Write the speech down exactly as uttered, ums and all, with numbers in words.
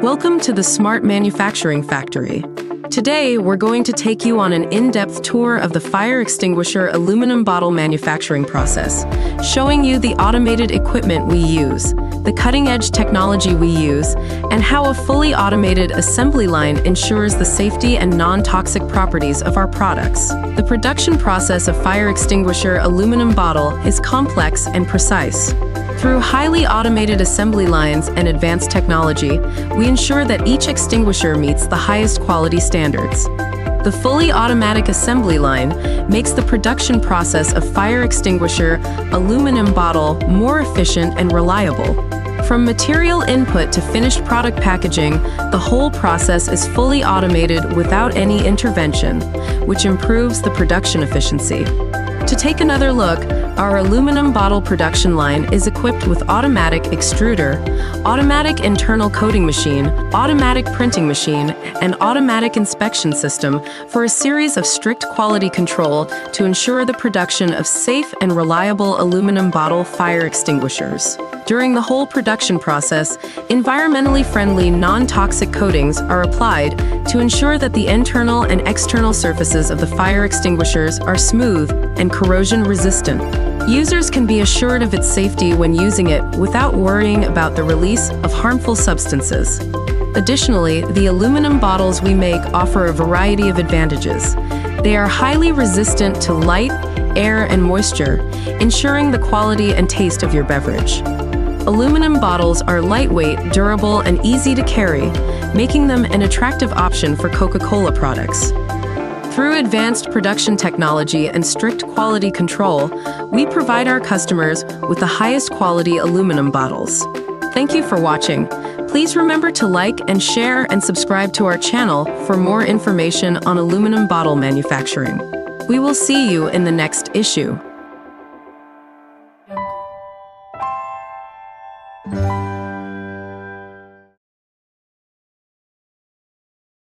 Welcome to the Smart Manufacturing Factory. Today, we're going to take you on an in-depth tour of the fire extinguisher aluminum bottle manufacturing process, showing you the automated equipment we use, the cutting-edge technology we use, and how a fully automated assembly line ensures the safety and non-toxic properties of our products. The production process of fire extinguisher aluminum bottle is complex and precise. Through highly automated assembly lines and advanced technology, we ensure that each extinguisher meets the highest quality standards. The fully automatic assembly line makes the production process of fire extinguisher aluminum bottle more efficient and reliable. From material input to finished product packaging, the whole process is fully automated without any intervention, which improves the production efficiency. To take another look, our aluminum bottle production line is equipped with automatic extruder, automatic internal coating machine, automatic printing machine, and automatic inspection system for a series of strict quality control to ensure the production of safe and reliable aluminum bottle fire extinguishers. During the whole production process, environmentally friendly, non-toxic coatings are applied to ensure that the internal and external surfaces of the fire extinguishers are smooth and corrosion resistant. Users can be assured of its safety when using it without worrying about the release of harmful substances. Additionally, the aluminum bottles we make offer a variety of advantages. They are highly resistant to light, air, and moisture, ensuring the quality and taste of your beverage. Aluminum bottles are lightweight, durable, and easy to carry, making them an attractive option for Coca-Cola products. Through advanced production technology and strict quality control, we provide our customers with the highest quality aluminum bottles. Thank you for watching. Please remember to like and share and subscribe to our channel for more information on aluminum bottle manufacturing. We will see you in the next issue.